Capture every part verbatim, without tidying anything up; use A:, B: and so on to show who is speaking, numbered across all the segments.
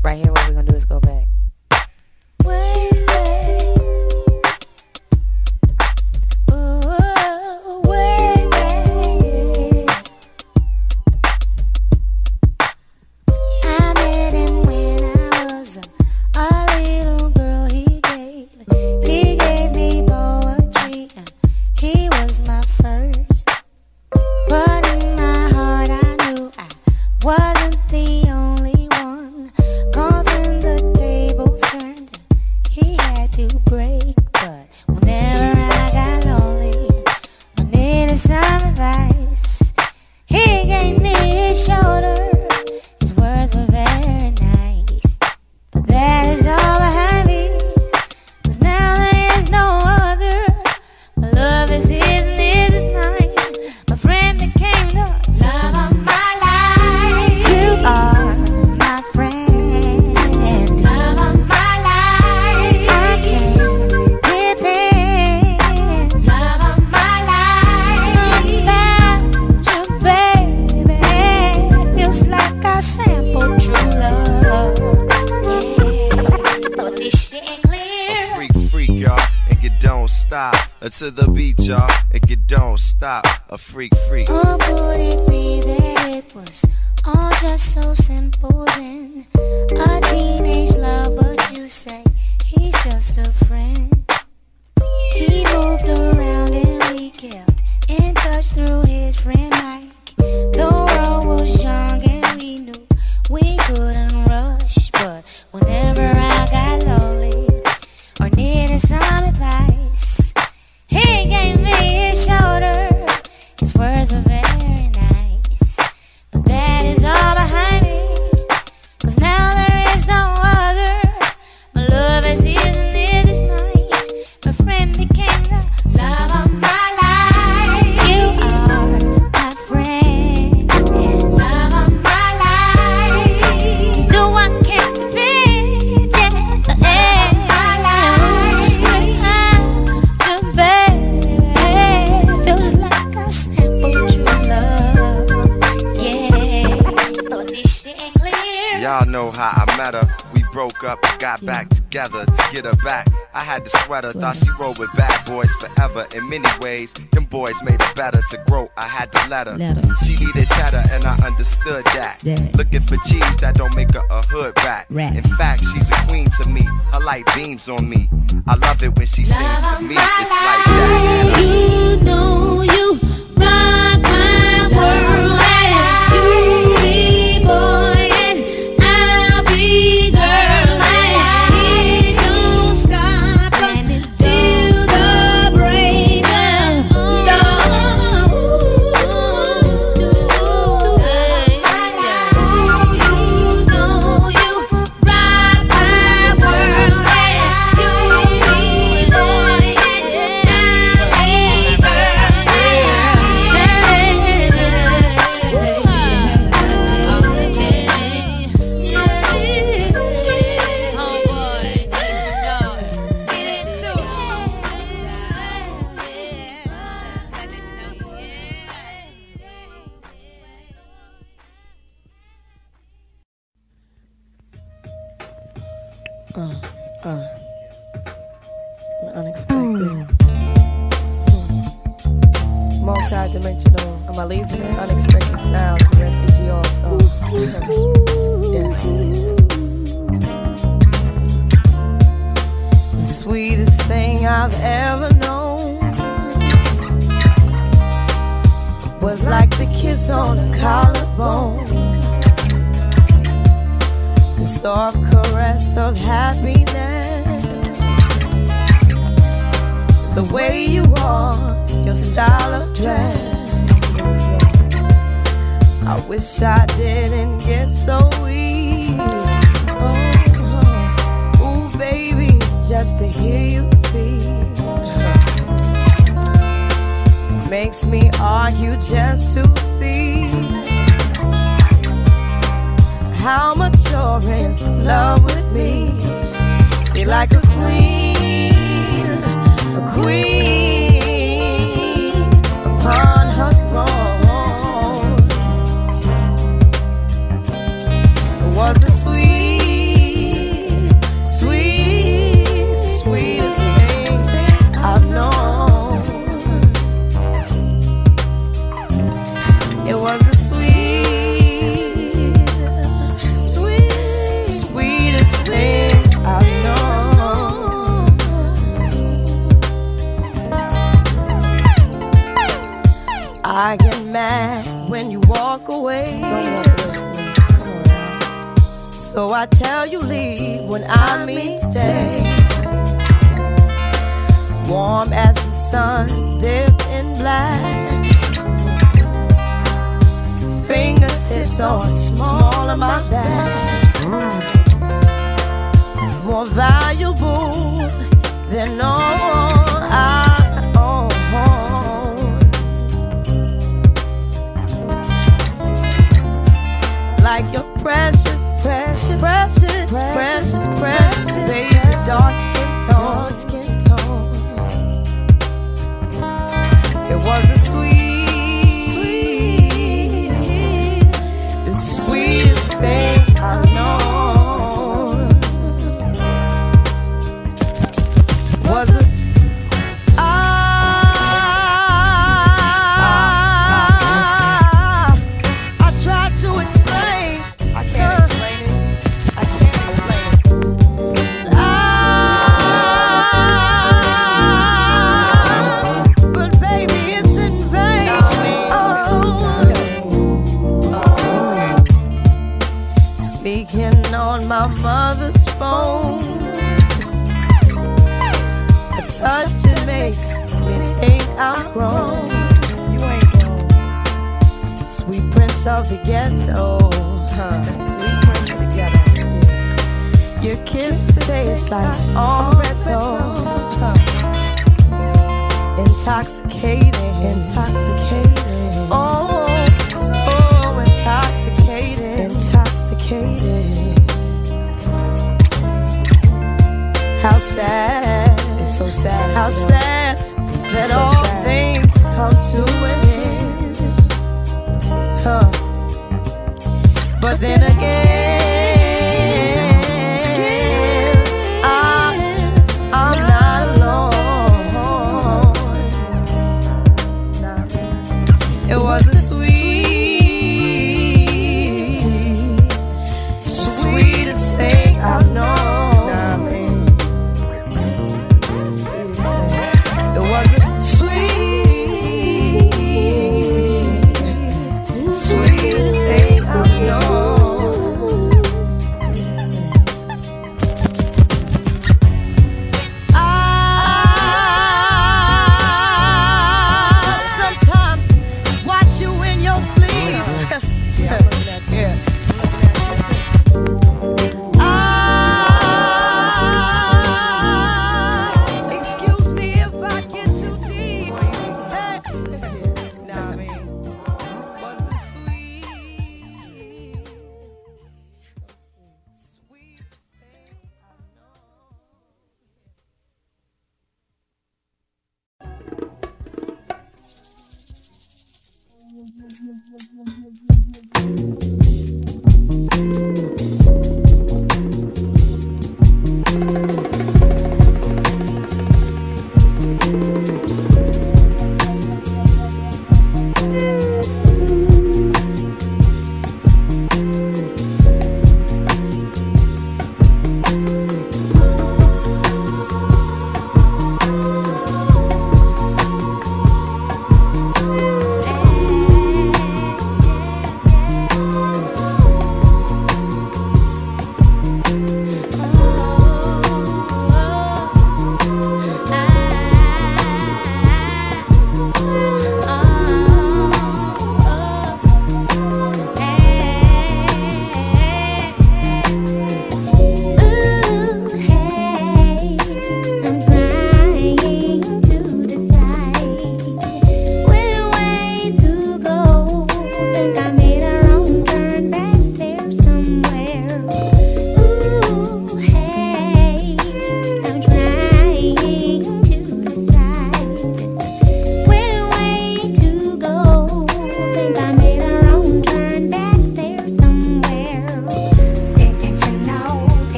A: Right here, what we're gonna do is go back. Way back. Ooh, way back. I met him when I was a, a little girl. He gave, he gave me poetry. He was my first. But in my heart I knew I wasn't the only one. Cause when the tables turned, he had to break. But whenever I got lonely, I needed some advice, he gave me his shoulder. His words were very nice. But that is all behind me, cause now there is no other. My love is his and his is mine. My friend became the love of my life. You are my friend, love of my life. I can't depend, love of my life. Without you, baby, feels like I sampled true love. Yeah, but this shit ain't clear.
B: A freak, freak, y'all, and you don't stop. Uh, to the beat, y'all, and you don't stop. A freak, freak.
A: Or could it be that it was all just so simple then? A teenage love, but you say he's just a friend. He moved around and we kept in touch through his friend Mike. The world was young and we knew we couldn't rush. But whenever I got lonely or needed some advice, he gave me his shoulder. His words were very nice. But that is all behind me, cause now there is no other. My love is his and his is mine. My friend became the love of my life. You are my friend, love of my life. The one can't defeat, yeah, the end of my life. Without you, baby, feels like I sampled true love. Yeah, but this shit ain't clear.
B: Y'all know how I met her. We broke up and got back together. To get her back, I had to sweat her. Thought she rolled with bad boys forever. In many ways, them boys made her better. To grow, I had to let her.
C: Let her.
B: She needed cheddar, and I understood that.
C: That.
B: Looking for cheese, that don't make her a hood rat.
C: Rat.
B: In fact, she's a queen to me. Her light beams on me. I love it when she sings to me. It's like that.
D: You know you rock my world, and you be boy and I'll be girl, and it don't stop till the break of dawn. You know you rock my world, and you be boy and I'll be
E: Uh, uh, unexpected. Multi-dimensional. Am I losing it? Unexpected sound. Refugee all star. Yes. The sweetest thing I've ever known was like the kiss on a collarbone, the soft caress of happiness, the way you are, your style of dress. I wish I didn't get so weak. Oh, ooh, baby, just to hear you speak makes me argue just to see how much you're in love with me. See, like a queen, a queen upon her throne. It was a sweet So I tell you leave when I mean stay. Warm as the sun dipped in black. Fingertips are small on my back. More valuable than all I own. Like your precious, precious, precious, precious, precious, baby, dark skin tone, skin tone. It was a sweet, sweet, the sweetest thing I know. Was it? Ah, I tried to explain. I can't explain it. I can't explain it. Ah, but baby, it's in vain. Oh. Speaking on my mother's phone. Touch that makes me think I'm grown. You ain't grown. Sweet prince of the ghetto, huh? Sweet prince of the ghetto. Yeah. Your kisses taste like Oretto, huh? Intoxicating, intoxicating. Oh, so intoxicating, intoxicating. How sad. So sad, how sad that so all sad. Things come to an end, huh? But then again, I, I'm not alone. It was a sweet, sweetest thing I've known.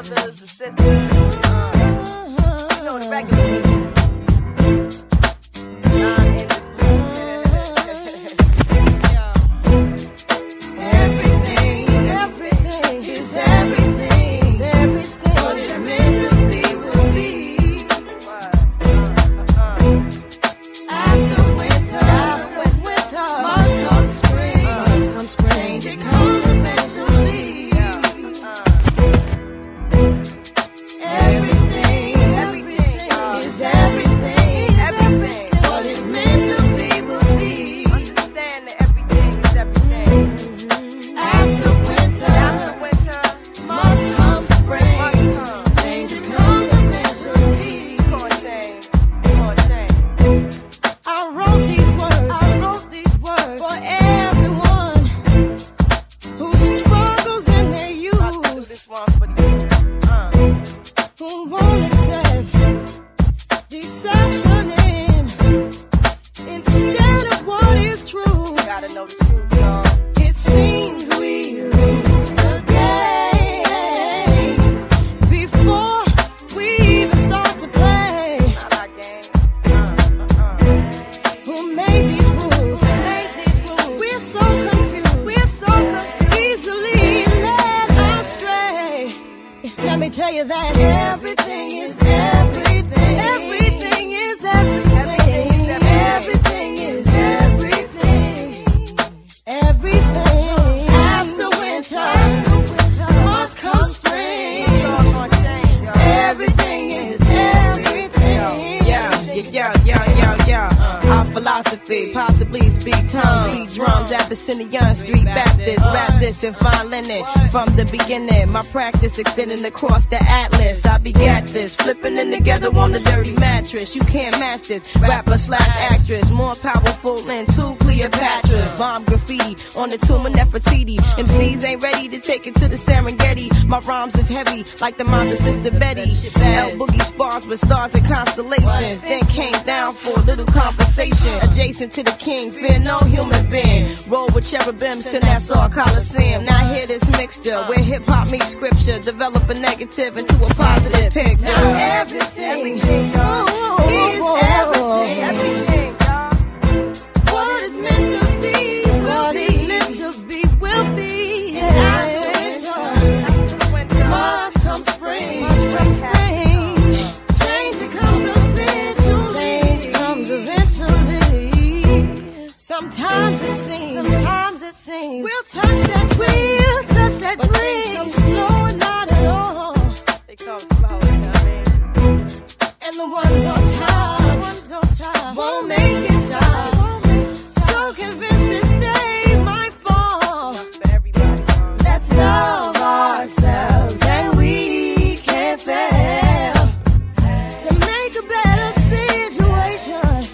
E: brothers, the sisters, uh, you know, the regular everything, everything is everything, is everything. What it's meant to be will be. After winter, after winter, must come spring. Must come spring. Change it comes eventually. Everything, everything is everything, everything. What is meant to be will be. Understand that everything is everything. After winter, after winter, must come spring. Change it comes eventually. Come on, change. Come on, change. I wrote these words. I wrote these words for everyone who struggles in their youth. I do this one for the youth. Uh. Who won't accept deception in instead of what is true. Gotta know the truth, y'all. It seems we lose the game before we even start to play. Not our game. Uh, uh, uh. Who made these rules? Who made these rules? We're so confused. We're so confused. Easily led astray. Let me tell you that everything is everything. Everything is everything. Everything is everything. Everything. After winter, must come spring. Everything is everything.
C: Yeah, yeah, yeah, yeah, yeah. Our philosophy, possibly speak tongues, beat drums, Abyssinian Street Baptist, rap this and fine linen from the beginning. My practice extending across the atlas. I begat this, flipping in together on the dirty mattress. You can't match this, rapper slash actress, more powerful than two Cleopatras. Bomb graffiti on the tomb of Nefertiti. M Cs ain't ready to take it to the Serengeti. My rhymes is heavy like the mind of Sister Betty. L Boogie spars with stars and constellations. Then came down for a little conversation. Adjacent to the king, fear no human being. Roll with cherubims to Nassau Coliseum. Now hear this mixture where hip hop meets scripture. Develop a negative into a positive picture.
E: Now everything, everything is everything. Everything, y'all. What is meant to be will be. Meant to be will be. And after winter, must come spring. Must come spring. Change it comes eventually. Change comes eventually. Sometimes it seems. Sometimes it seems. We'll touch that dream. We'll touch that dream. But things come slow and not at all. They come slow, you know what I mean? And the ones on top, the ones on top won't make it stop. So convinced that they might fall. Let's love ourselves and we can't fail to make a better situation.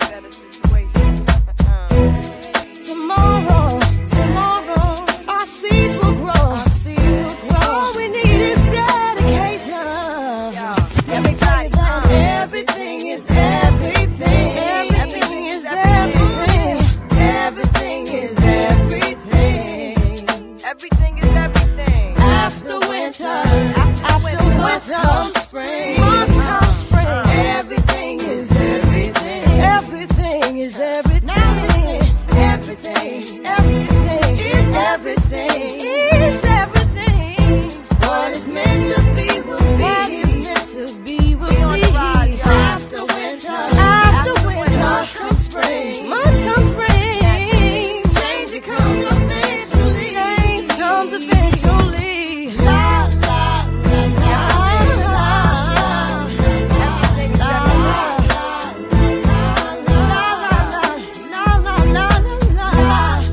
E: Tomorrow, tomorrow, our seeds will grow. Our seeds will grow. All we need is dedication. Let me tell you that everything is everything. Everything is everything. Everything is everything. Everything is everything. After winter, after winter comes spring. Must come spring. Everything is everything. Everything is everything. Now listen. Everything, everything is everything. Is everything. What is meant to be will be. What is meant to be will be. After winter, after winter, must come spring. Must come spring. Change it comes eventually. Change comes eventually. La la la la la. Everything, la la la la la la la la.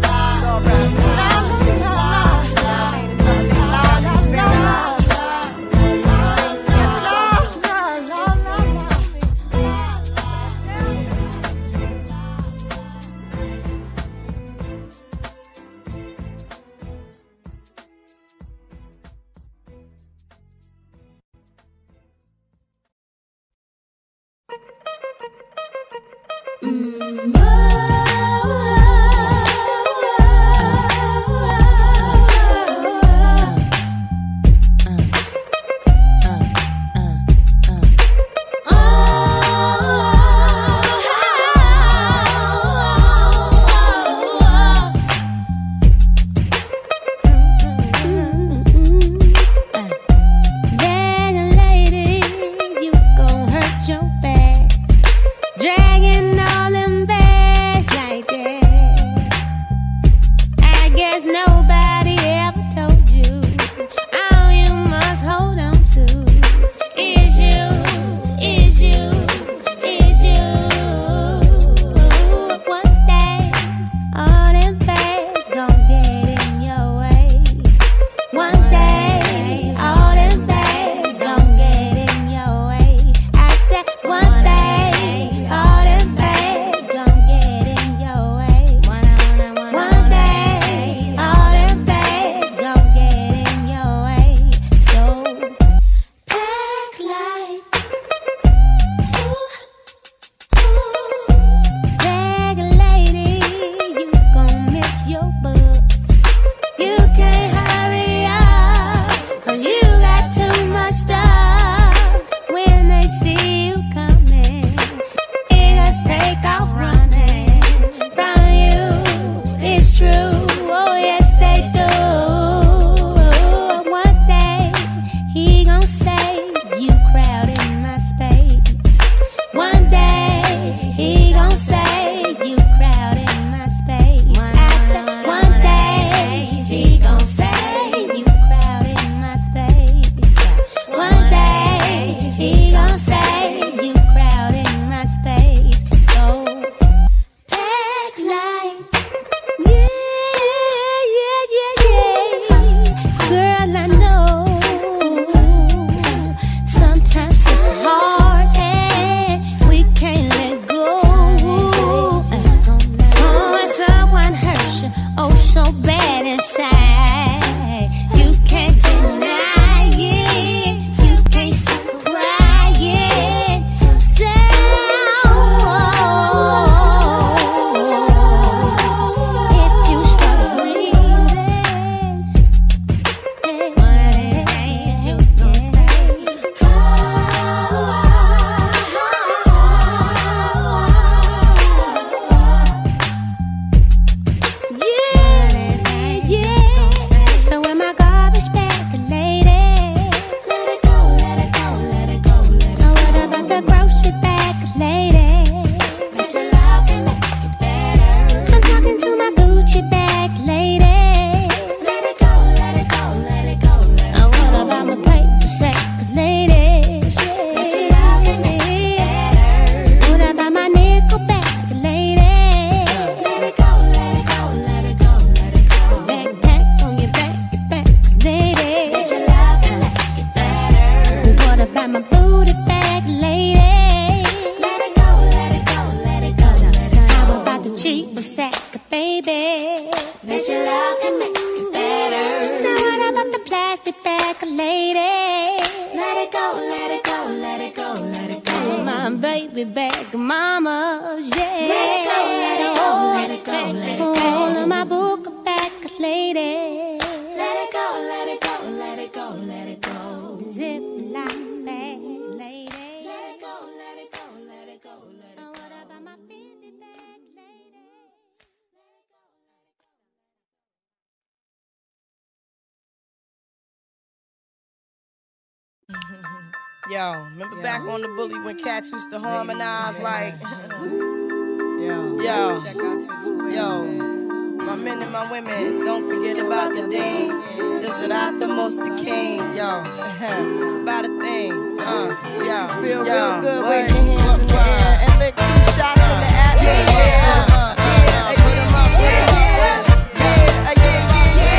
A: back, lady.
D: Let it go, let it go, let it go, let it go.
A: My baby back, mama, yeah.
D: Let's go, let it go, let it go, let it go.
A: All my book back, lady.
D: Let it go, let it go, let it go, let it go.
A: Zip line back, lady.
D: Let it go, let it go, let it go, let it go.
A: What about my Fendi bag, lady?
C: Yo, remember back on the bully when cats used to harmonize like,
E: Yo,
C: yo,
E: check out situation.
C: yo, my men and my women, don't forget about the dean. This is not the most the king, yo. It's about a thing, uh, yo,
E: Feel
C: yo,
E: real good,
C: word,
E: wave your hands in the
C: word,
E: air and lick two shots in the atmosphere.
C: yeah, uh, uh, uh, put 'em up, yeah, yeah, yeah, yeah, yeah,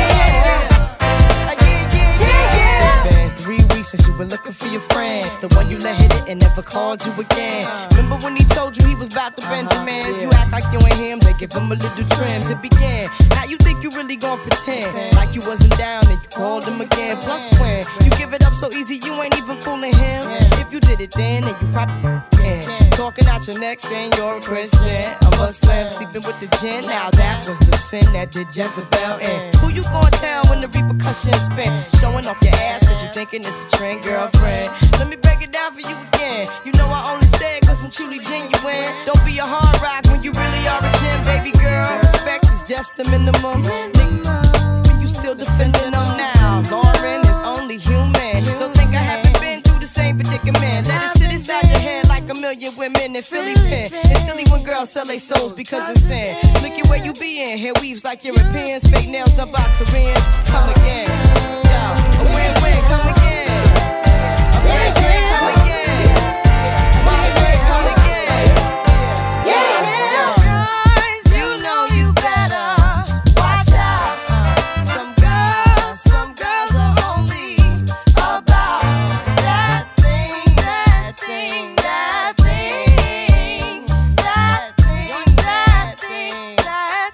C: yeah, yeah, yeah, yeah. It's been three weeks since you were looking for your friend, the one you let hit it and never called you again. Remember when he told you he was about to Benjamins? You act like you ain't him, they give him a little trim to begin. Now you think you really gon' pretend like you wasn't down and you called him again. Plus when you give it up so easy, you ain't even fooling him. If you did it then, then you probably can. Talking out your neck saying you're a Christian, a Muslim, sleeping with the gin. Now that was the sin that did Jezebel in. Who you gon' tell when the repercussions spin? Showing off your ass cause you thinking it's a trend, girlfriend. Let me break it down for you again. You know I only say it cause I'm truly genuine. Don't be a hard rock when you really are a gem, baby girl. Respect is just the minimum. Nigga, you still defending them now. Lauren is only human. Don't think I haven't been through the same predicament. Let it sit inside your head like a million women in Philly pen. It's silly when girls sell their souls because it's sin. Look at where you be in. Hair weaves like Europeans. Fake nails done by Koreans. Come again. Yo, a win-win, come again. A win-win, come again. My friend, come again. Yeah, yeah. Guys, you know you better watch out. Some girls, some girls are only about that thing, that thing, that thing, that thing, that thing, that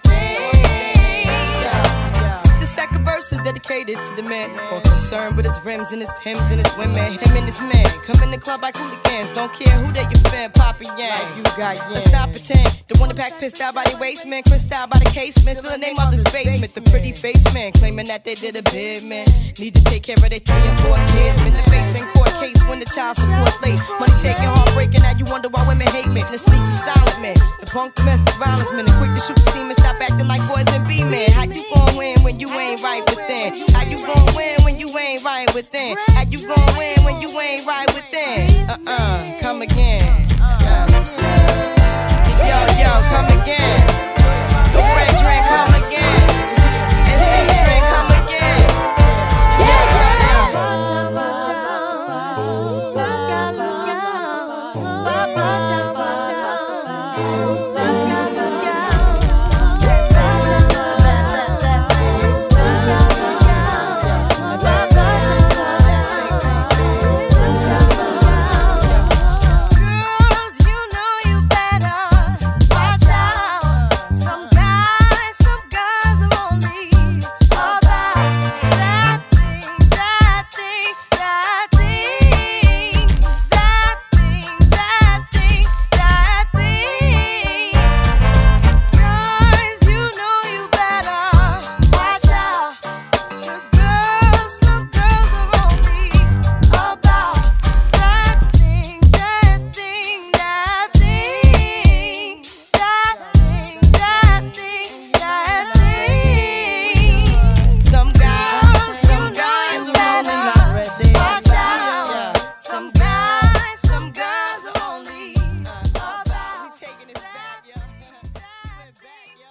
C: thing. The second verse is dedicated to the man, more concerned with his rims and his Timbs and his women. Him and his men come in the club like hooligans, don't care who they your fan, Papa Yang.
E: Like you got yeah.
C: Let's not pretend. The one that pack pissed out by the waistman, crissed out by the casement. Still the name of this basement. The pretty face man claiming that they did a bid, man. Need to take care of their three and four kids. Been the face in court case when the child support's late. Money taking, heartbreaking. Now you wonder why women hate men. The sneaky silent man, the punk domestic violence man, the quick to shoot the semen. Stop acting like boys and be men. How you gon' win when you ain't right within? How you gon' win when you ain't right within? How you gon' win when you ain't right within? Uh-uh, come again. Uh. Yo, yo, come again. The red drink, come again. And six drink, come again. Yeah, yeah, girls, you know you better watch out. Some guys, some girls are only about that thing, that thing, that thing, that thing, that thing, that thing. Guys, you know you better watch out. 'Cause girls, some girls are only about that thing, that thing, that thing, that thing, that thing, that thing. Some guys, some guys are only not ready. Watch out. Some guys, some girls are only about we taking it back, yo. We're back, yo.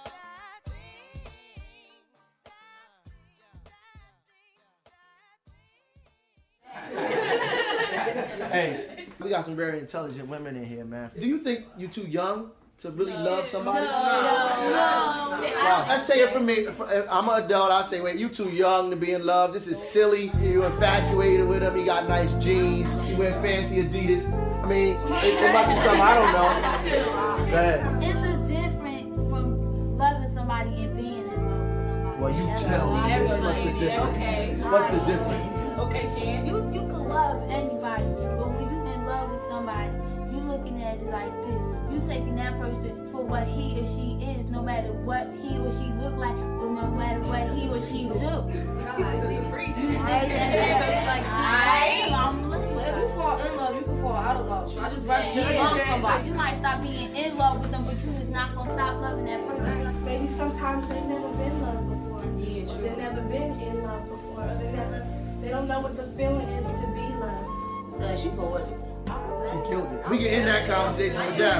F: Hey, we got some very intelligent women in here, man. Do you think you're too young to really love somebody? Wow. Let's say it for me. If I'm an adult. I say, wait, you too young to be in love. This is silly. You're infatuated with him. He got nice jeans. He wear fancy Adidas. I mean, it, it must be something I don't know. Go ahead.
D: It's a difference from loving somebody and being in love with somebody.
F: Well, you
D: That's
F: tell
D: all.
F: me. What's the difference? What's the difference?
G: Okay, Shan. You you can love anybody, but when you in love with somebody, you looking at it like this. You taking that person for what he or she is, no matter what he or she look like, or no matter what he or she do. You looking at that person like this. I'm looking. If you fall in love, you can fall out of love. You just right, just love somebody. You might stop being in love with them, but you just not gonna stop loving that person.
H: Maybe sometimes they've never been loved before.
G: Yeah, true.
H: They've never been in love before. Or they never. They don't know what the feeling is to be loved.
G: Uh, she poetic.
F: She killed it. We can end that conversation with that,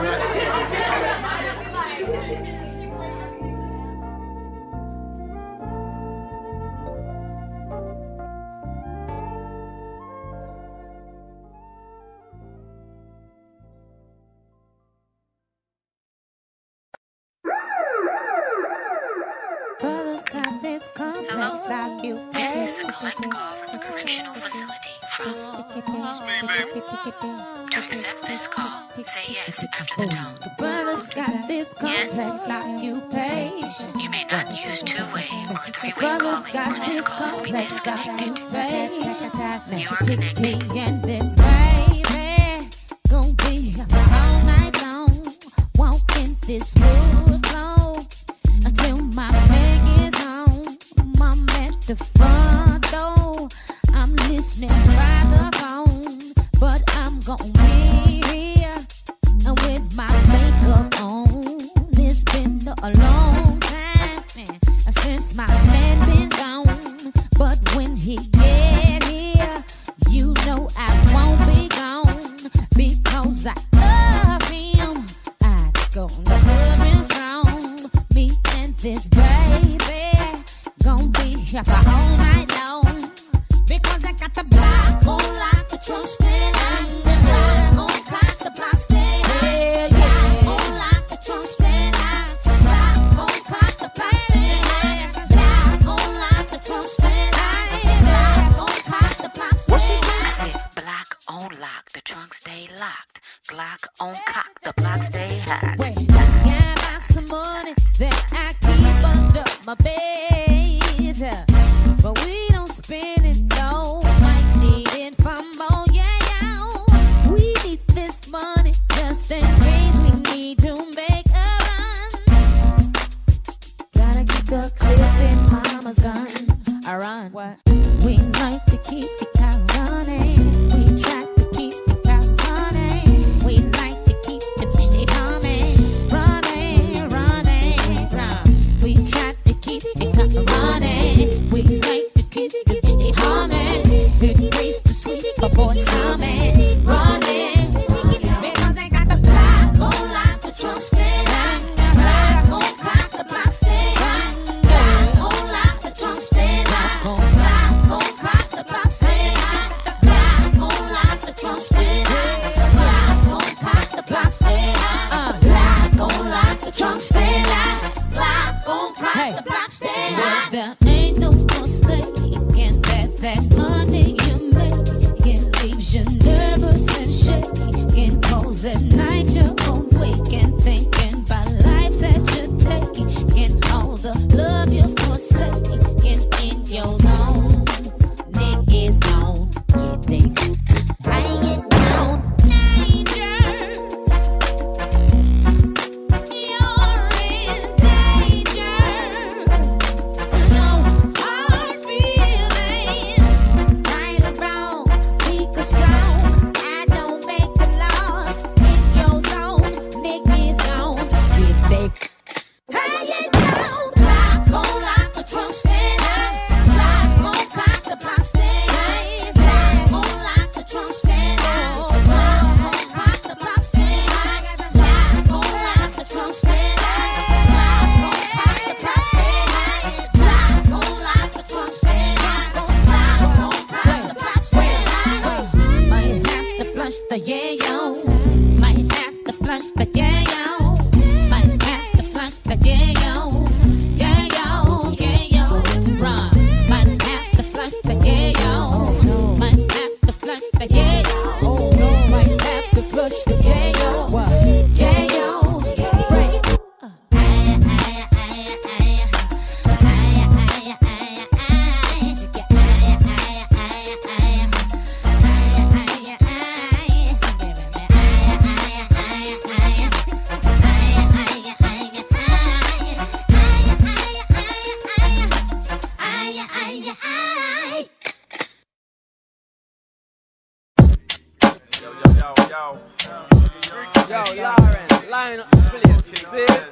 F: right?
A: Brothers got this complex occupation.
I: This is a collect call from the correctional facility. To accept this call, say yes after the tone.
A: Brothers got this complex occupation.
I: You may not use two-way or three-way
A: Brothers
I: calling
A: got
I: for this
A: this
I: call to be
A: complex
I: disconnected.
A: occupation.
I: You are connected.
A: Me and this baby gon' be up all night long, walking this smooth flow until my bag is home. I'm at the front door. I'm listening by the phone, but I'm gon' be here with my makeup on. It's been a long time since my man been gone, but when he get here, you know I won't be gone because I love him. I gonna love him strong. Me and this baby gon' be here for all night long. Because I got the block on lock, the trunk still locked. The block on cock, the block still locked. Block on lock, the trunk still locked. Block on cock, the block still locked. Block on lock, the trunk still locked. Block on cock, the block still locked.
I: Block on lock, the trunk stay locked. Glock on cock, the block stay hot.
A: Wait, I got some money that I keep under my bed, but we don't spend it though. Might need it for more, yeah, yeah. We need this money just in case we need to make a run. Gotta keep the clip in mama's gun. I run. What? We like to keep the car running. We try to keep the car running. We like to keep the stay humming. Running, running, run. We try to keep the car running. We like to keep the stay humming. Good place to sleep before it's coming. Running. Because they got the block on lock, the trunk stay locked. Block on cock, the block stay locked. Block on lock, the trunk stay locked. Block on cock, the block stay locked. Block on lock, the trunk stay locked. Block on cock, the block stay locked. Block on lock, the trunk stay locked. Block on cock, the block stay locked. There ain't no mistaking that that money you make, it leaves you nervous and shaking. Cause at night you're awake and thinking about life that you're taking, and all the love you're forsaking in your zone. Niggas gon' get they hang it down. Danger, you're in danger. No hard feelings, right or wrong, weak or strong. I don't make the laws in your zone. Niggas gon' get they hang it down. Block on lock, the trunk stay locked. Block on cock, the block stay locked. Block on lock, the trunk stay locked. Block on cock, the block stay locked. Block on lock, the trunk stay locked. Block on cock, the block stay locked. Block on lock, the trunk stay locked. Block on cock, the block stay locked. Might have to flush the yayo. Might have to flush the yayo. Might have to flush the yayo. Yayo, yayo, run. Might have to flush the yayo. Might have to flush the yayo. Might have to flush the yayo. Yayo, break.
J: Yo, yo, Lauren, line up, please.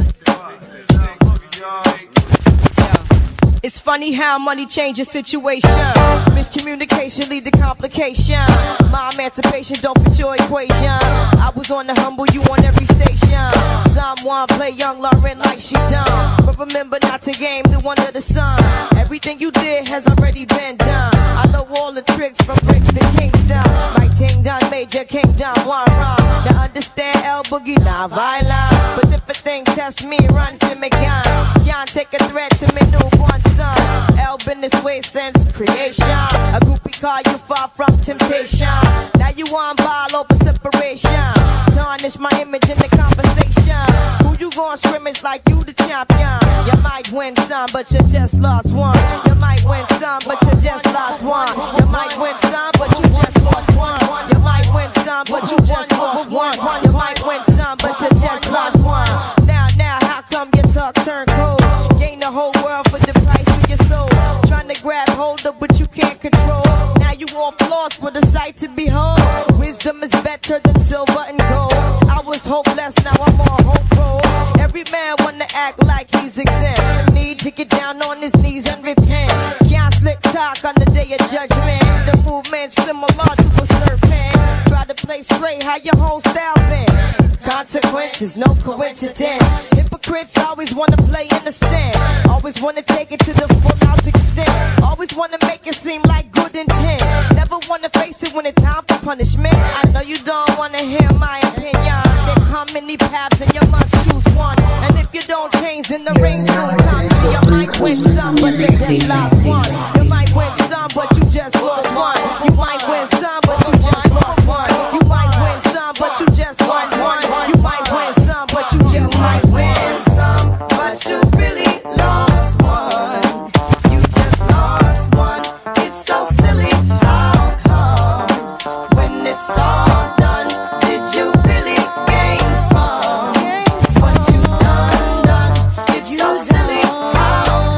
C: It's funny how money changes situation. Miscommunication lead to complication. My emancipation don't fit your equation. I was on the humble, you on every station. Someone play young Lauren like she done, but remember not to game the one under the sun. Everything you did has already been done. I know all the tricks from bricks to Kingston. My ting done, major kingdom, one wrong. Now understand L Boogie, not violent, but if a thing test me, run for me gun. Can't take a threat to me newborn son. L been this way since creation. A groupie call you far from temptation. Now you on ball over separation. Tarnish my image in the conversation. Who you gon' scrimmage like you the champion? You might win some, but you just lost one. You might win some, but you just lost one. You might win some, but you just lost one. You might win some, but you just lost one. You might win some, but you just lost one. Now, now, how come your talk turn cold? Gain the whole world for the price of your soul. Trying to grab hold of what you can't control. Now you all lost with a sight to behold. Wisdom is better than silver and gold. I was hopeless, now I'm on hope roll. Every man wanna act like he's exempt. Need to get down on his knees and repent. Can't slick talk on the day of judgment. The movement's similar to a serpent. Try to play straight, how your whole style been. Consequences, no coincidence. Hypocrites always wanna play innocent. Always wanna take it to the full out extent. Always wanna make it seem like good intent. Never wanna face it when it's time for punishment. I know you don't wanna hear my opinion. There come many paths and you must choose one. And if you don't change, then the ring soon comes. So you might win some, but you just lost one. You might win some, but you just lost one. You might win some, but you just lost one. You might win some, but you just lost one. You might win some, but you just might win some, but you really lost one. You just lost one. It's so silly. How come when it's all done, did you really gain from what you done done? It's so silly. How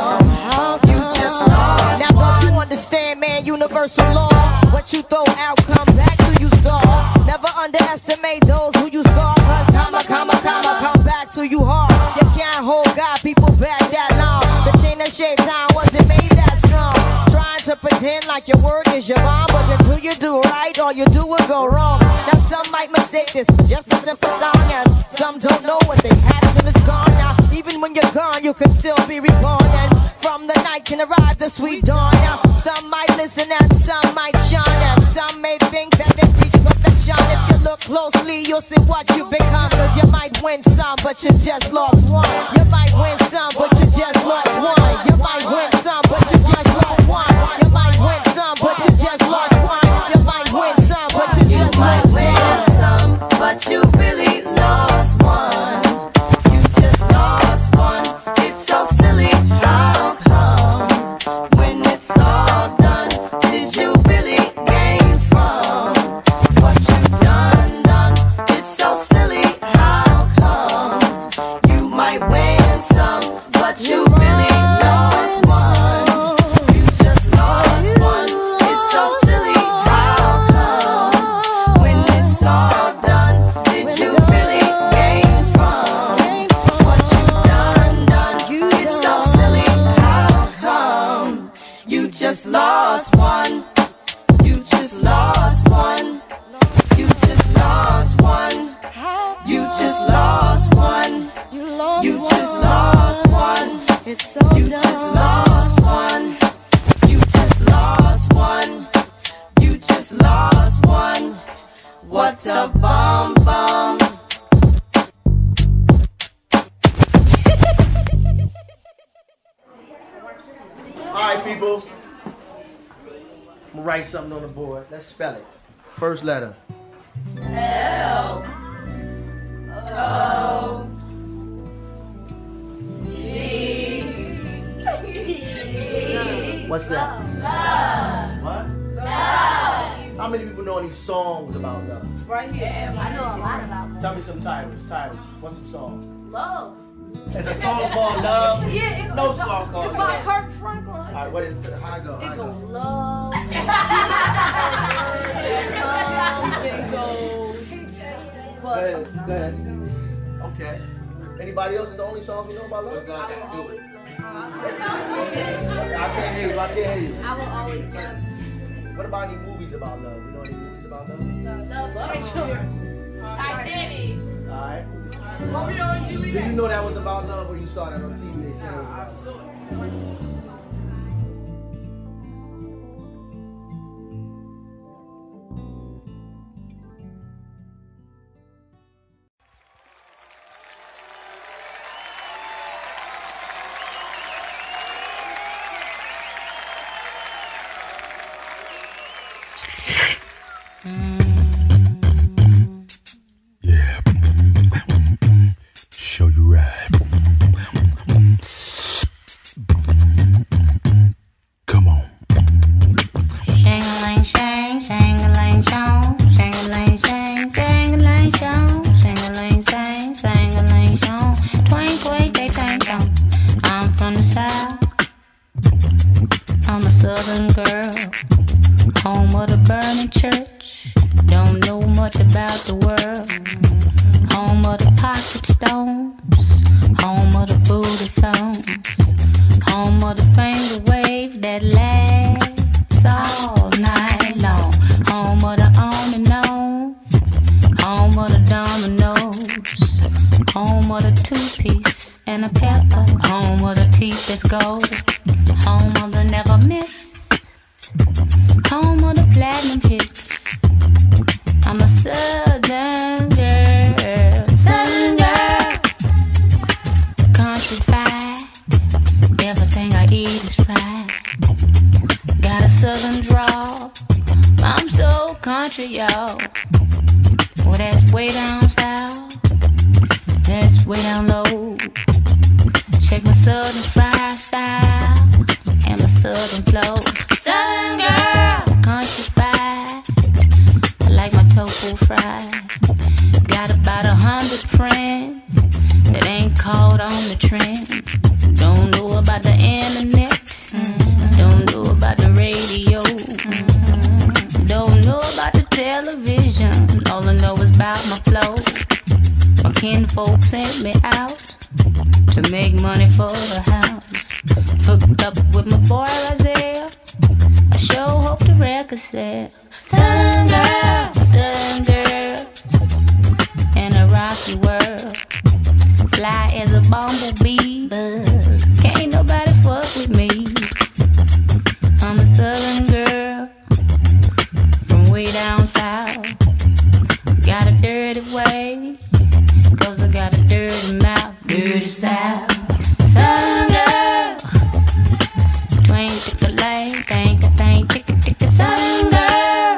C: come you just lost? Now don't you understand, man? Universal law. What you throw out, come back to you stall. Never underestimate those who you scar. Cause comma, comma, comma, come back to you hard. You can't hold God, people back that long. The chain of shaitan wasn't made that strong. Trying to pretend like your word is your bond, but until you do right, all you do will go wrong. Now some might mistake this for just a simple song, and some don't know what they had till it's gone. Now even when you're gone, you can still be reborn, and from the night can arrive the sweet dawn. Now some might listen and some might shine, and some may think that they reach perfection. If you look closely, you'll see what you become. Cause you might win some, but you just lost one. You might win some, but you just lost one. You might win some, but you just lost one. You might win some, but you just lost one. You might win some, but you just lost one. Some, but you really lost one. You just lost one. It's so silly. How come when it's all done, did you really gain from what you done done? It's so silly. How come you might win some, but you really lost one? You just lost one. It's so silly. How come when it's all done, did you really gain from what you done done? It's so silly. How come you just lost one? You just lost one. You just lost one. You just lost one. You just lost one. You just lost one. You just lost one. You just lost one. What a bomb bomb.
F: Alright, people. I'm gonna write something on the board. Let's spell it. First letter.
G: L O G.
F: What's that?
G: Love.
F: What?
G: Love.
F: How many people know any songs about love?
G: Right here. I know a lot about love.
F: Tell me some titles. Titles. What's some songs?
G: Love.
F: There's a song called Love.
G: Yeah, it's
F: no song called
G: It's by
F: Love.
G: Kirk Franklin.
F: All right, what is how I go? How I
G: It
F: go?
G: goes love. Love. It goes
F: Go ahead. Okay. Anybody else? Is the only song you know about love?
G: I will always love you.
F: I can't hear you. I can't hear you.
G: I will always love you.
F: What about any movies about love? You know any movies about love?
G: Love Shakespeare. Titanic.
F: All right.
H: Romeo and Juliet.
F: Did you know that was about love, or you saw that on T V? They said it was about love.
K: Show you right. Come on.
A: Shang-a-lang, shang, shang-a-lang, shong, shang-a-lang, shang, shang-a-lang, shong, shang-a-lang, shang, shang-a-lang, shong, twang, twang, they tang, shong. I'm from the south. I'm a southern girl, home of the burning church. Don't know much about the world. Home of the pocket stones, home of the booty songs, home of the finger wave that lasts all night long, home of the on and on, home of the dominoes, home of the two-piece and a pepper, home of the teeth that's gold, home of the never miss, home of the platinum hits. I'm a southern girl, southern girl, country fried, everything I eat is fried, got a southern drawl, I'm so country, y'all, well that's way down south, that's way down low, check my southern fried style, and my southern flow, southern girl, country fried, like my tofu fried. Got about a hundred friends that ain't caught on the trend. Don't know about the internet. Mm-hmm. Don't know about the radio. Mm-hmm. Don't know about the television. All I know is about my flow. My kinfolk sent me out to make money for the house. Hooked up with my boy Isaiah. I sure hope the record sell. Southern girl, southern girl, in a rocky world, fly as a bumblebee, but can't nobody fuck with me. I'm a southern girl, from way down south, got a dirty way, cause I got a dirty mouth, dirty south. Southern girl, twang, tick-a-lang, thank-a-thank, tick-a-tick-a, southern girl.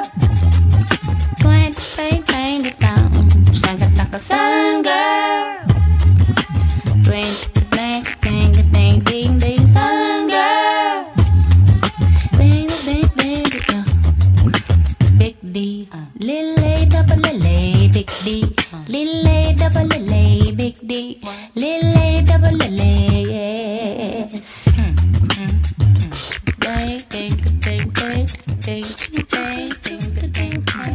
A: Bang, bang, it down. Shanga like a southern girl. Bring the bang, bang, bang, ding, ding, southern girl. Bang, bang, bang, it down. Big D, little A, double L A, big D, little A, double L A, big D, little A, double L A, yes. Bang, bang, bang, bang, bang, bang, bang, bang, bang.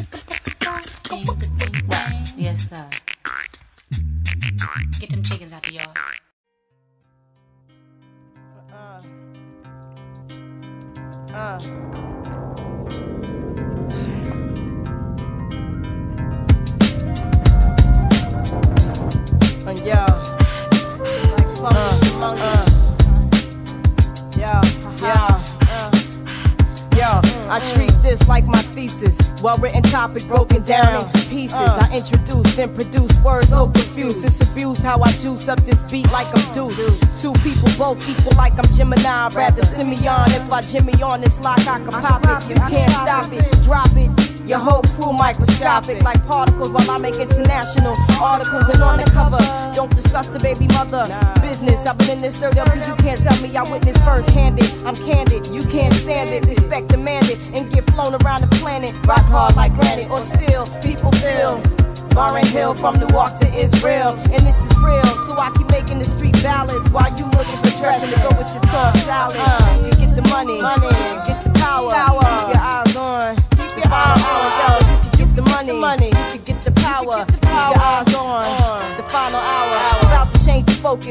A: Yes, sir. Get them chickens out the yard.
E: Uh. Uh. And yo, like uh, uh. Yo, yo, uh. Yo, I treat this like my thesis. Well-written topic broken down into pieces. Uh. I introduce, then produce words so profuse. It's abuse how I juice up this beat like I'm Deuce. Two people both equal like I'm Gemini. I'd rather Simeon. If I Jimmy on this lock, I can pop it. You can't stop it, drop it. Your whole crew microscopic like particles while I make international articles. And on the cover, don't discuss the baby mother business. I've been in this third up, you can't tell me I witnessed first-handed. I'm candid, you can't stand it. Respect demanded and get flown around the planet. Rock hard like granite or steel, people feel. Barren Hill from Newark to Israel. And this is real, so I keep making the street ballads while you looking for dressing to go with your tossed salad. Uh, you get the money, money, get the power, power. Keep your eyes on, keep your eyes on, yo. You can get the money, money. You can get the power, keep your eyes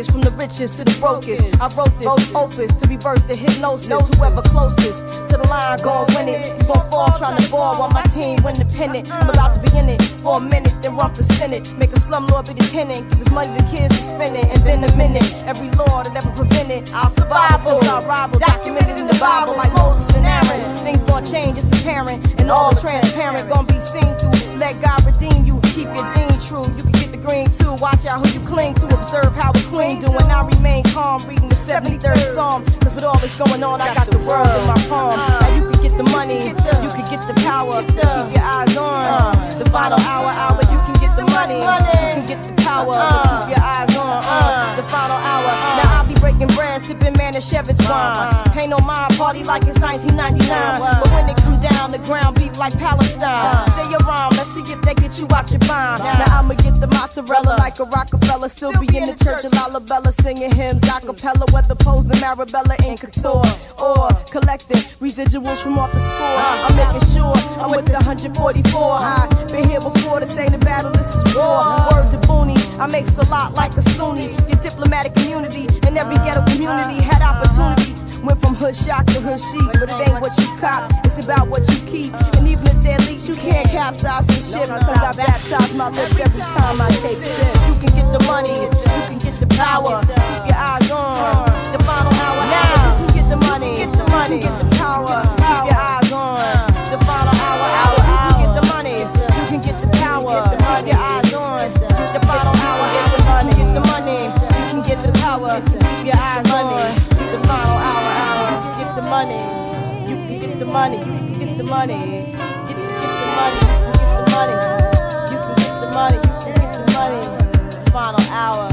C: focused, from the richest to the brokest. I wrote this opus to reverse the hypnosis. Whoever closest to the line gon' win it. You gon' fall trying to ball while my team win the pennant. I'm about to be in it for a minute, then run for senate. Make a slumlord be the tenant. Give his money to kids to spend it, and then a minute. Every law that ever prevented, I'll survive. Since I rival, documented in the Bible like Moses and Aaron. Things gon' change, it's apparent, and all transparent. Gon' be seen through. Let God redeem you. Keep your dean true. You can get the green too. Watch out who you cling to. Observe how the queen do. And I remain calm, reading the seventy-third Psalm. Cause with all this going on, I got the world in my palm. Now you can get the money, you can get the power. Keep your eyes on the final hour, hour. You can get the money, you can get the power. Keep your eyes on the final hour. Now I'll be breaking bread, sipping Manischewitz wine. Ain't no mind party like it's nineteen ninety-nine. But when it come down, the ground beef like Palestine. Say your rhyme, let's see if they get you out your mind. Now I'ma get the mozzarella like a Rockefeller. Still be in the church of Lalabella, singing hymns acapella. Whether posed the Marabella in couture or collecting residuals from off the score. I'm making sure I'm with the one forty-four. I've been here before, this ain't a battle, this is war. Word to Booney, I make a lot like a Sunni. Get diplomatic immunity in every ghetto community. Had opportunity. Went from hood shock to hood chic, but it ain't what you cop, it's about what you keep. And even if they're leaks, you can't capsize this shit, because I baptize my lips every time I take sip. You can get the money, you can get the power. Keep your eyes on the final hour. Now you can get the money, get the money, get the power. Keep your eyes on the final hour. Hour, you can get the money, you can get the power. Keep your eyes on the final hour. You can get the money, you can get the power. Keep your eyes on the final hour, hour. You can get the money, you can get the money, you can get the money, get, get the money, you can get the money, you can get the money, you can get the money. Final hour.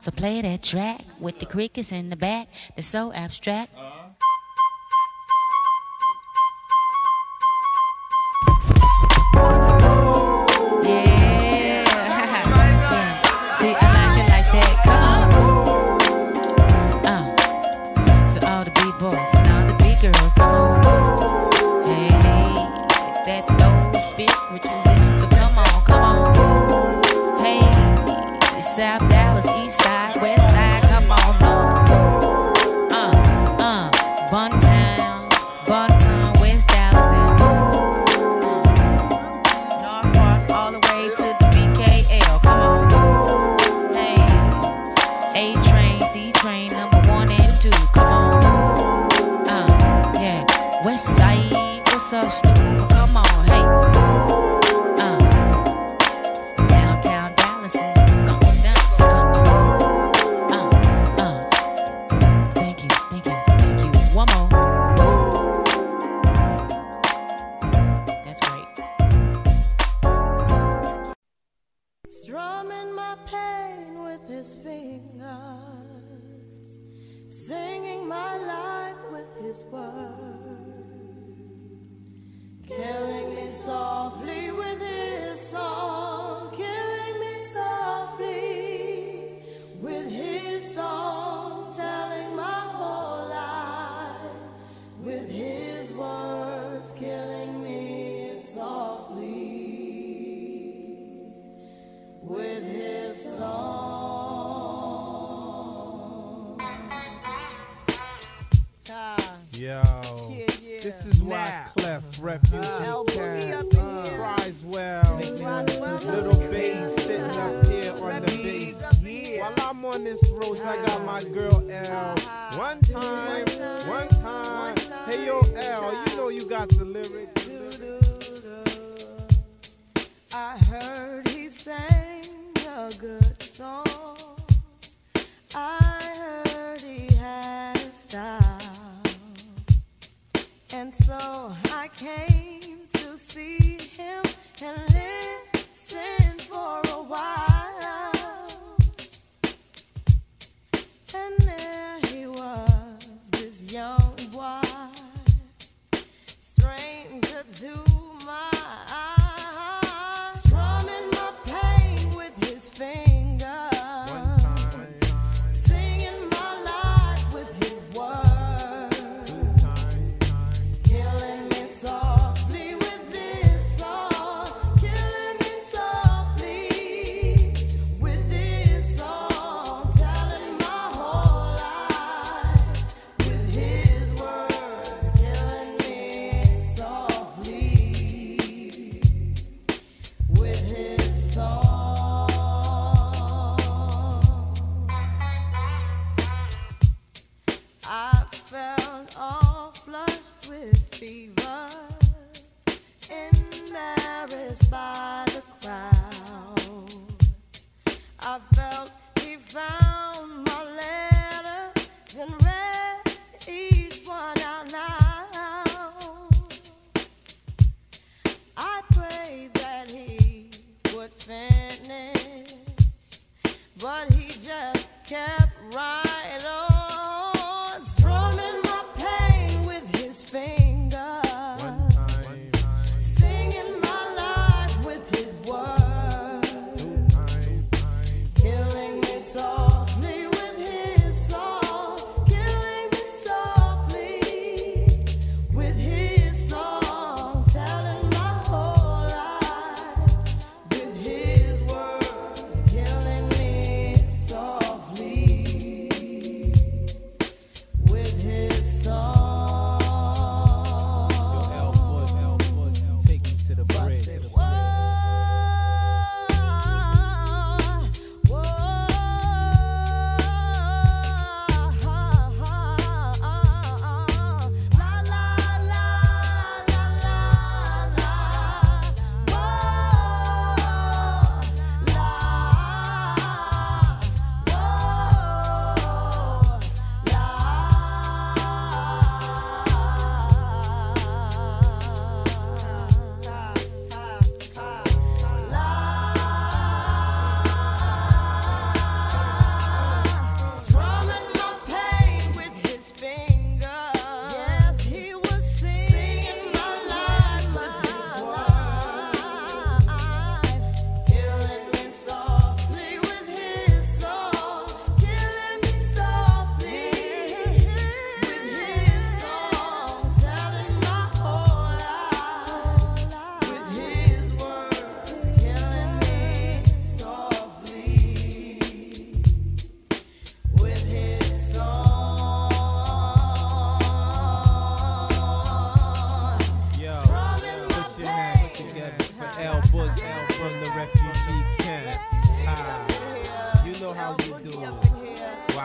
L: So play that track with the crickets in the back. They're so abstract. South Dallas, East Side, West Side, come on, no. Uh, uh, Buntown, Buntown, West Dallas, and uh, North Park, all the way to the B K L, come on. Hey, A train, C train, number one and two, come on. Uh, yeah, West Side, what's up, Stu? Come on, hey.
E: Strumming my pain with his fingers, singing my life with his words, killing me softly with his song, killing me softly with his song, telling my whole life with his words, killing me softly with his song.
M: Yo, yeah, yeah. This is why nah. Clef Refugee uh, Camp uh, cries well. Little bass sitting up here on the bass. Yeah. While I'm on this road, I got my girl L. One time, one time. Hey yo L, you know you got the lyrics.
E: I heard he sang a good song. I heard he had a style, and so I came to see him and listen for a while. And there he was, this young boy, stranger to my eyes, strumming my pain with his fingers, singing my life with his words, killing me softly with this song, killing me softly with this song, telling my whole life with his words, killing me softly with his song. I felt all flushed with fever, embarrassed by the crowd. I felt he found my letters and read each one out loud. I prayed that he would finish, but he just kept right on, strumming my pain with his fingers, singing my life with his words, killing me softly with his song, killing me softly with his song, telling my whole life with his words, killing me softly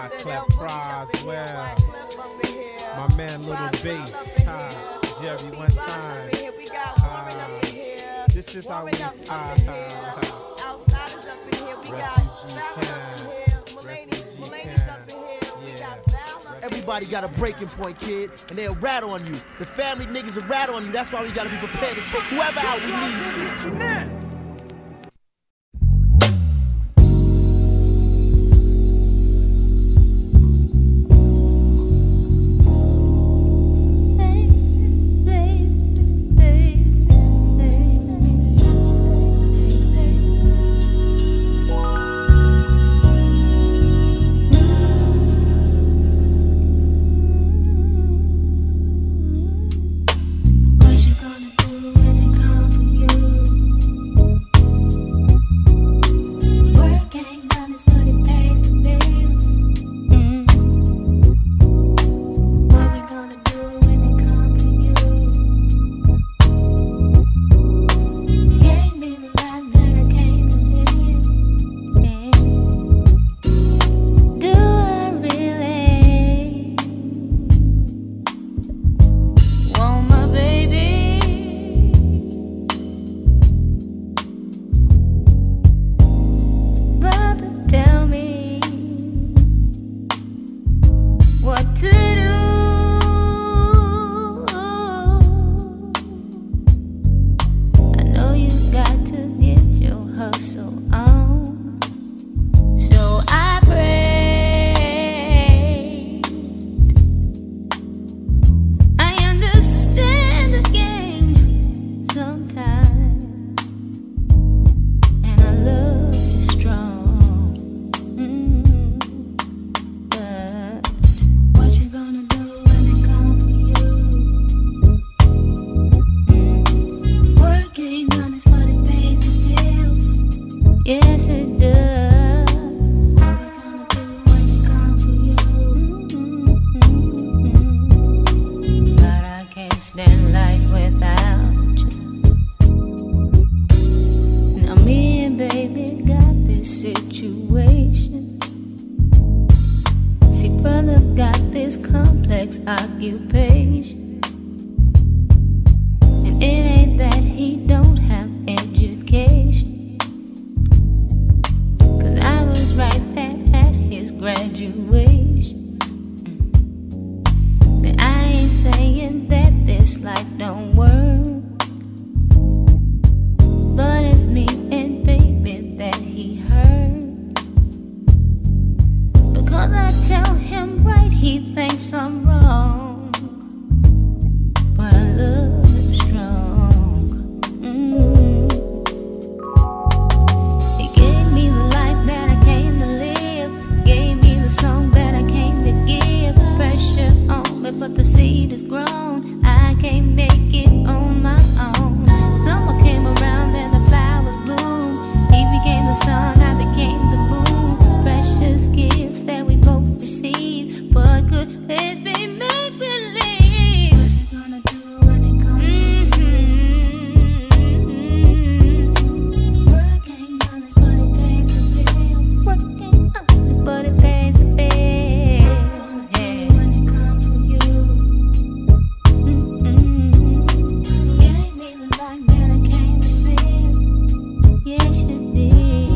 M: Wyclef Croswell. My man Little Bass. Uh, Jerry one time. Uh, this is how we uh, uh, uh, Refugee Camp. Refugee Camp. Yeah.
F: Everybody got a breaking point, kid, and they'll rat on you. The family niggas will rat on you. That's why we gotta be prepared to take whoever out we need to.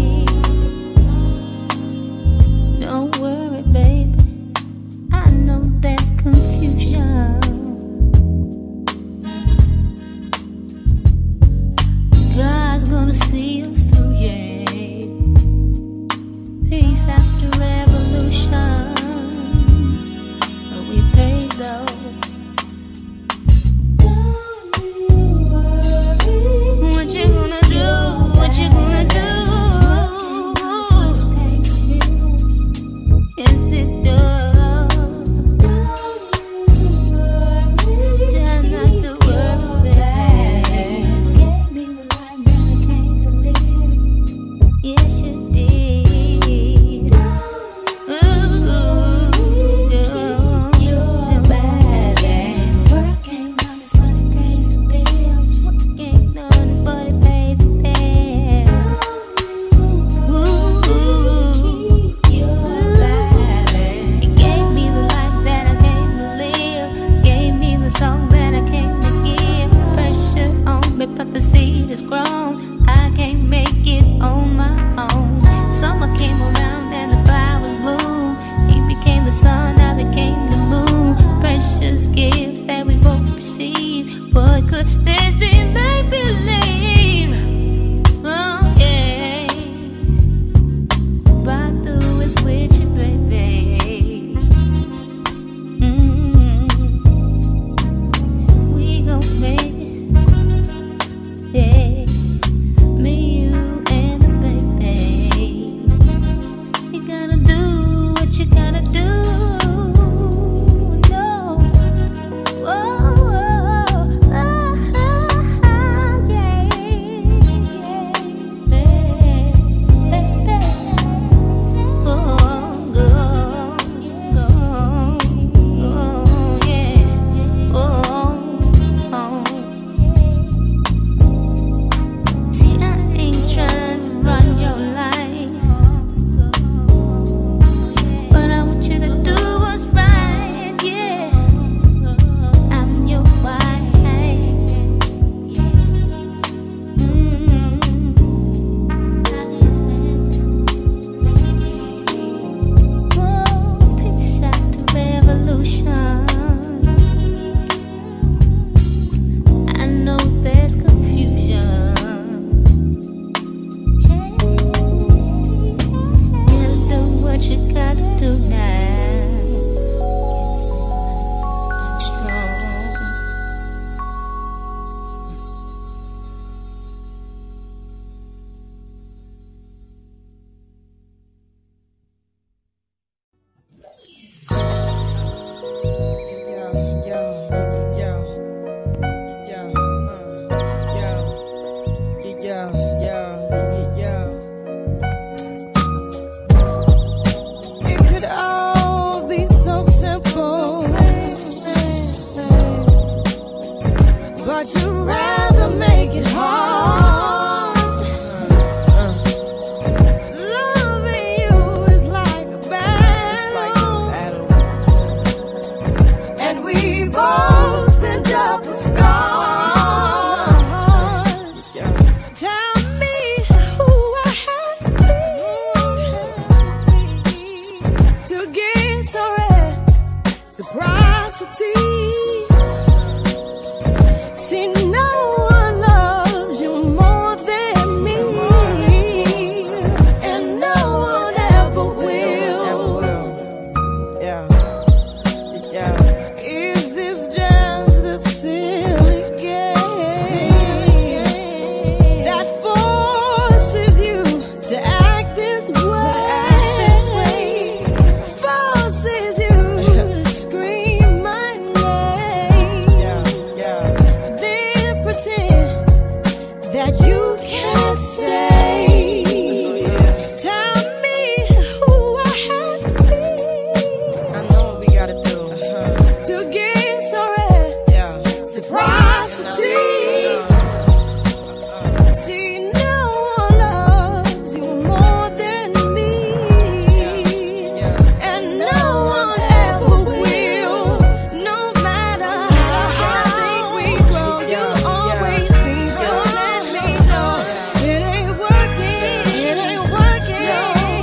A: Don't worry, baby. I know
E: but you'd rather make it hard. Loving you is like a battle, and we both end up with scars. Tell me who I have to be to get so red, surprisity. See, no one loves you more than me, and no one ever will. Yeah, yeah. Is this just a silly game that forces you to act this way? Forces you to scream my name, then pretend that you can't stay. Tell me who I have to be. I know what we gotta do to get so red. Yeah. Surprisity. See, no one loves you more than me, and no one ever will. No matter how I think we grow, you always seem to let me know it ain't working. It ain't working.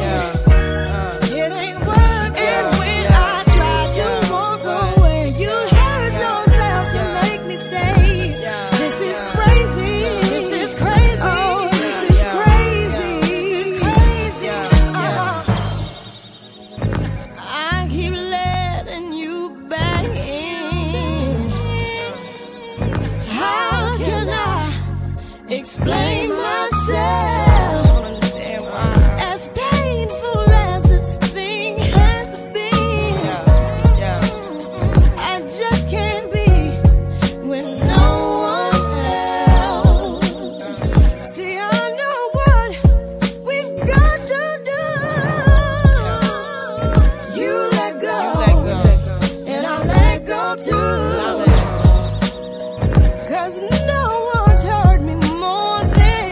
E: It ain't working. When I try to walk away, you hurt yourself to make me stay. This is crazy. This is crazy. Oh, this is crazy. Uh-huh. I keep letting you back in. How can I explain myself? As painful as this thing has been, I just can't be with no one else. See, I know what we've got to do. You let go, and I let go too. Cause no one's hurt me more than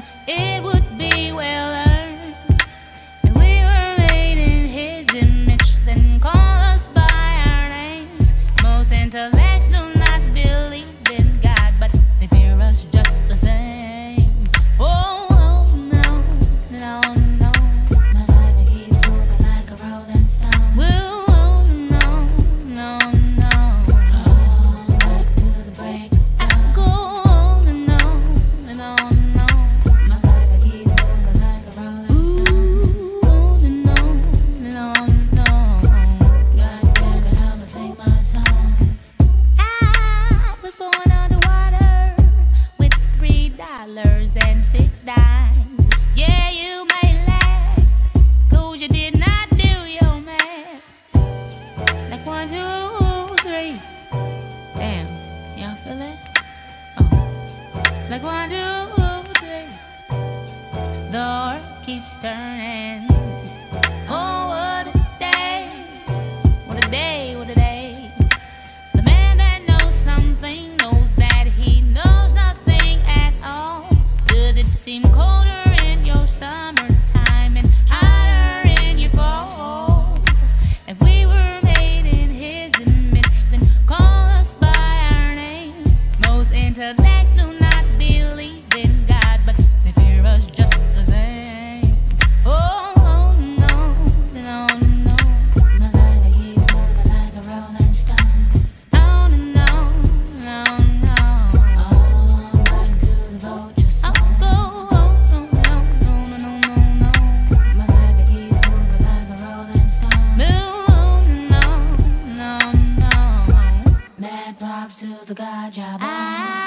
L: it would be well earned. And we were made in his image, then call us by our names. Most intellects do not believe in God, but they fear us just the same. Oh, oh no, no, no. My life keeps moving like a rolling stone. Whoa, oh, no, no, no. Oh, back to the break of dawn. I go on and on and on and on. My life keeps moving like a rolling stone. Ooh, on and on and on and on. God damn it, I'ma sing my song. I was born underwater with three dollars and six dimes. Yeah, you may laugh, 'cause you did not do your math. Like one, two, three. Damn, y'all feel it? Oh, like one, two, three. The earth keeps turning. Oh, what a day! What a day! What a day! The man that knows something knows that he knows nothing at all. Does it seem colder in your summertime and hotter in your fall? If we were made in his image, then call us by our names. Most intellects do not believe in God, but they fear us just the same. Oh, oh no, no, no. My life keeps moving like a rolling stone. On and on, no, no. Oh, back to the vulture song. I'll go on, no, no, no, no, no, no. My life keeps moving like a rolling stone. Move on and on, no, no. Mad props to the God job. I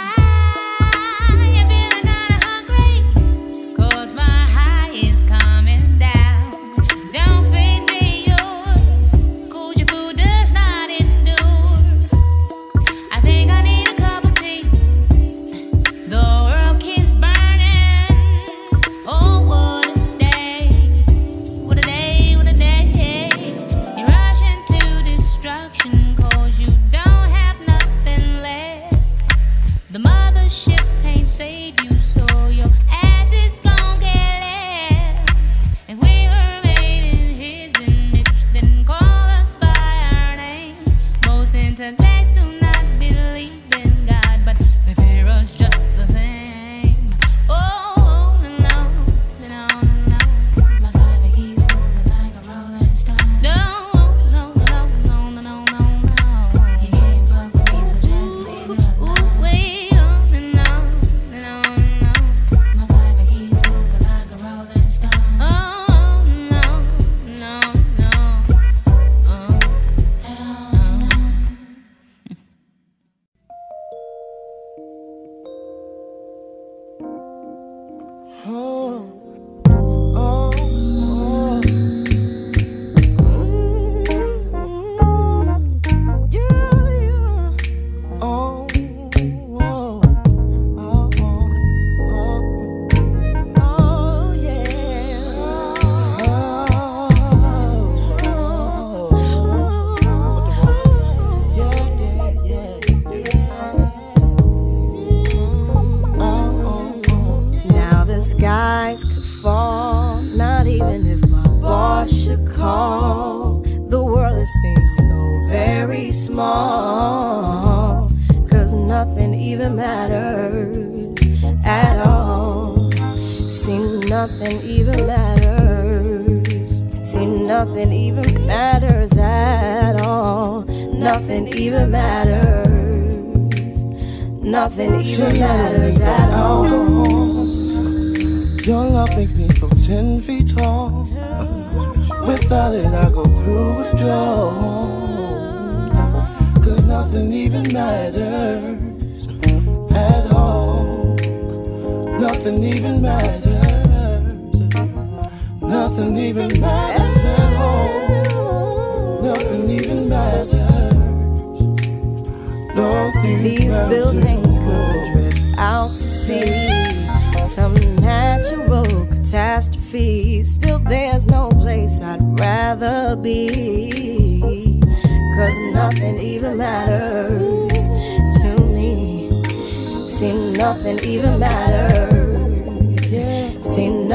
L: am feeling kinda hungry, 'cause my high is coming down. Don't feed me yours, 'cause your food does not endure. I think I need a cup of tea. The world keeps burning. Oh, what a day. What a day, what a day. You rush into destruction 'cause you don't have nothing left. The mothership can't save you, so your ass is gon' get left. If we were made in his image, then call us by our names. Most intellects do not believe in God, but they fear us just the same. Oh, no, no, no. My life keeps moving like a rolling stone. No, no, no, no, no, no, no, no. You can't fuck with me, so just leave it alone. Way on and on and on and on. My life keeps moving like a rolling stone. Oh, no, no, no. Oh, and on and on.
E: Oh, oh, oh. Mm, yeah, yeah. Oh, oh, oh, oh, oh, oh, yeah. Now the skies could fall, not even if my boss should call. The world it seems so very small, 'cause nothing even matters at all. Seem nothing even matters. Seem nothing even matters at all. Nothing even matters. Nothing even matters at all.
N: Your love makes me feel ten feet tall. Without it, I go through withdrawal. 'Cause nothing even matters at all. Nothing even matters. Nothing even matters at all. Nothing even matters. Nothing
E: These
N: matters.
E: buildings could drift out to sea. Some natural catastrophe. Still there's no place I'd rather be. 'Cause nothing even matters to me. Seem nothing even matters.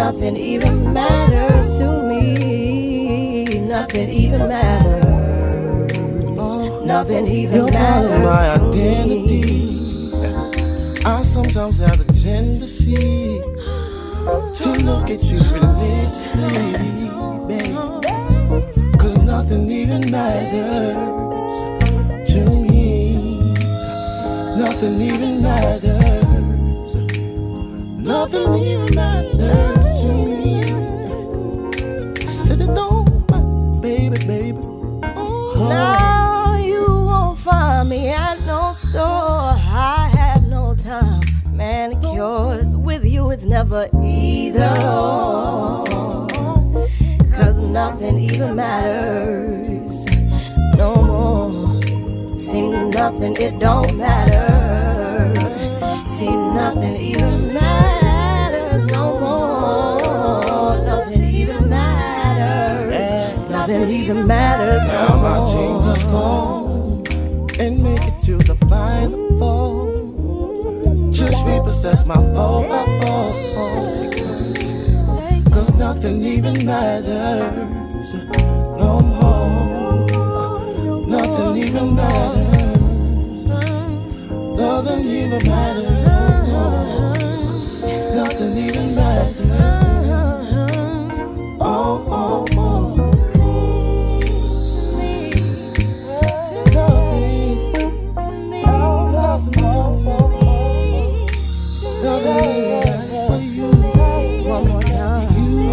E: nothing even matters to me. Nothing even matters. Nothing even
N: You're part
E: matters
N: of my
E: to
N: identity.
E: me.
N: I sometimes have the tendency to look at you religiously, babe. Cause nothing even matters to me. Nothing even matters. Nothing even matters to me. Sit it down, baby, baby. Oh.
E: Now you won't find me at no store. I have no time for manicures. With you it's never either or. Cause nothing even matters no more. See nothing, it don't matter. See nothing even matters no more. Nothing even matters. Nothing even matters no
N: Now my
E: more.
N: team just go and make it to the final four. Just repossess my phone, my phone. Cause nothing even matters no more. Nothing even matters. Nothing even matters no more. Nothing even matters. Oh, oh, oh.
E: One more time.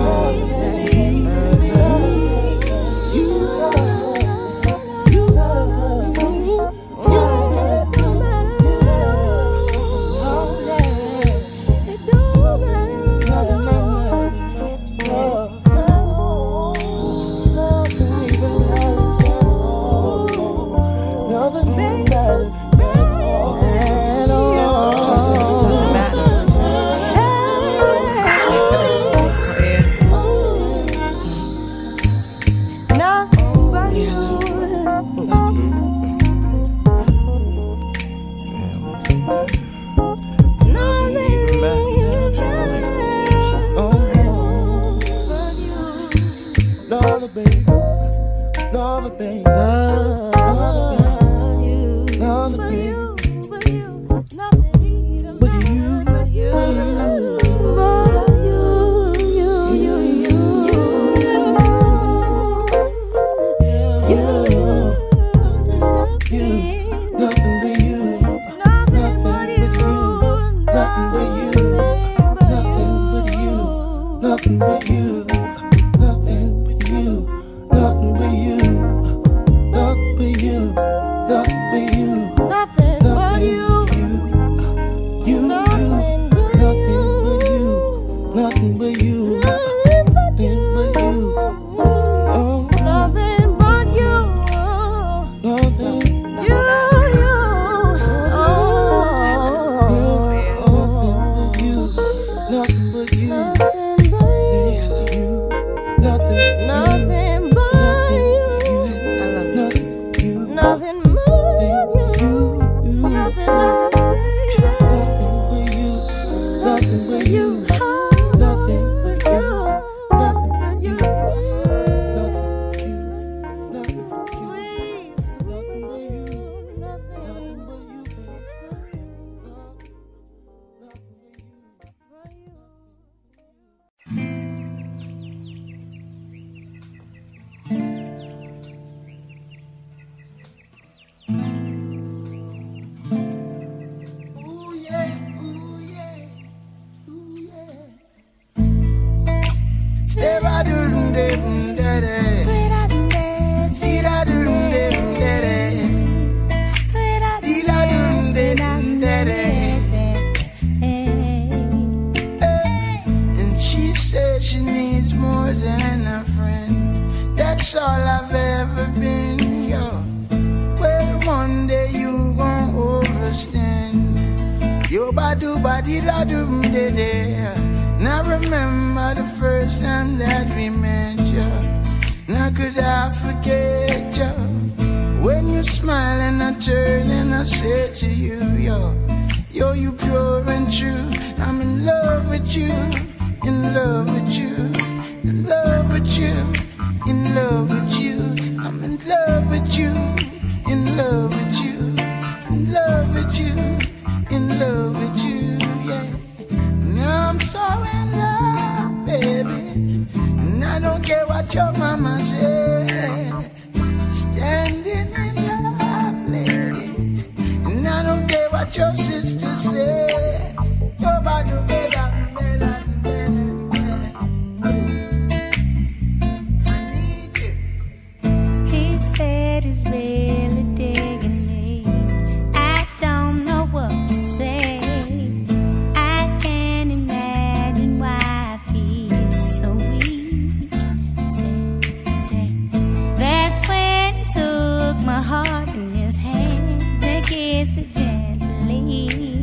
O: Now remember the first time that we met you. Now could I forget you? When you smile and I turn and I say to you, yo, yo, you pure and true. I'm in love with you. in love with you, in love with you, in love with you. I'm in love with you, in love with you, in love with you, in love with you, yeah. Now I'm so in love, baby, and I don't care what your mama said. Standing in love, lady, and I don't care what your sister said. Nobody, baby.
A: He's really digging me. I don't know what to say. I can't imagine why I feel so weak. Say, say, that's when he took my heart in his hands and kissed it gently.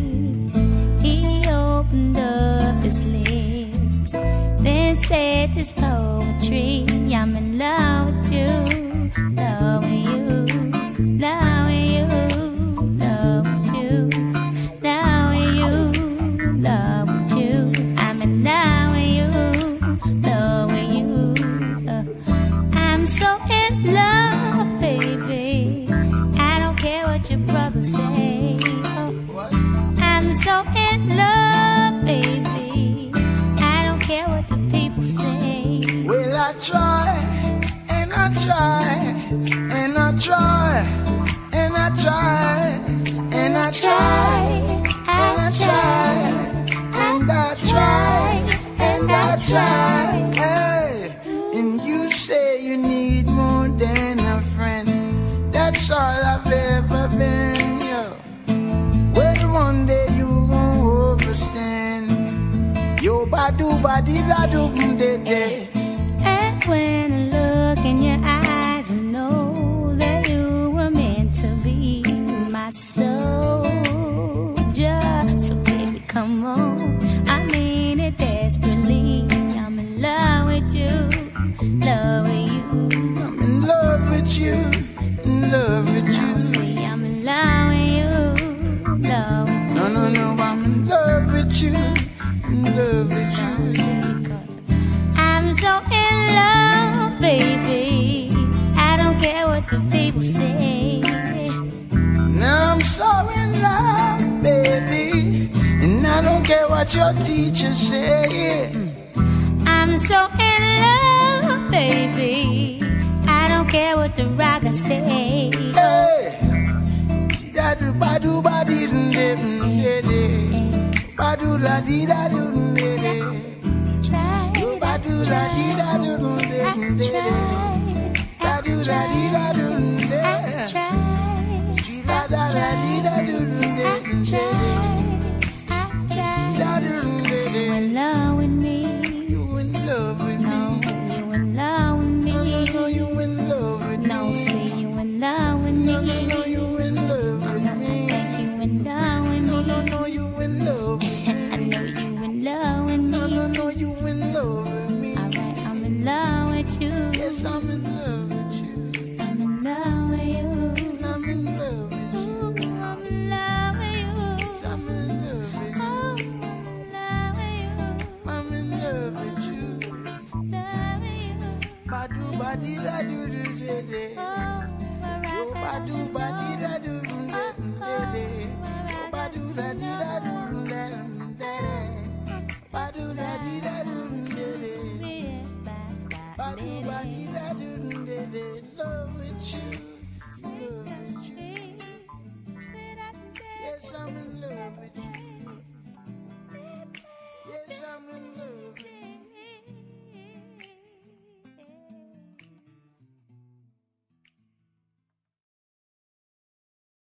A: He opened up his lips, then said his poetry. I'm in love with you, love with you. Now you, love with you. Now you, love with you. I'm in love with you, love with you. Uh, I'm so in love, baby. I don't care what your brothers say. Oh, I'm so in love, baby. I don't care what the people say.
O: Well, I try, and I try, and I try. And I try, and I try, and I try, and I try, and I try. Hey, and you say you need more than a friend. That's all I've ever been, yo. Well, one day you gon' overstand. Yo, badu badi badu de de.
A: And when I look in your eyes, I know that you were meant to be my soldier. So baby, come on, I mean it desperately. I'm in love with you, love with you.
O: I'm in love with you, in love with you.
A: See, I'm in love with you, love with you.
O: No, no, no, I'm in love with you, in love with you.
A: See, 'cause I'm so in love, baby. I don't care what the people say.
O: Now I'm so in love, baby, and I don't care what your teachers say.
A: I'm so in love, baby. I don't care what the rocker say.
O: Hey, da do ba do ba dee de de de, ba do la dee da do de de, do ba do la dee da do de de, da do la dee da do de, street la da la dee da do de de, da do de de.
A: You in love with me?
O: You in love with me?
A: No, you in love with me?
O: No, no, no, you in love with me?
A: No, say you in love with me?
O: No, no, no, you in love with me?
A: I think you in love with me?
O: No, no, no, you in love with me?
A: I know you in love with me?
O: No, no, no, you in love with me?
A: Alright, I'm in love with you.
O: Yes, I'm in love with you.
A: I'm in love with you.
O: I'm in love with you.
A: Ooh, I'm in love with you.
O: Yes, I'm in love with you.
A: Oh, I'm in love with you.
O: I'm in love with you.
A: Love with you.
O: Badu badi da do do de de. Yo badu badi da do do de de. Yo badu da di da do de de. Badu da di da do de de. Badu badi da do de de. Love with you, love with you. Yes, I'm in love with you.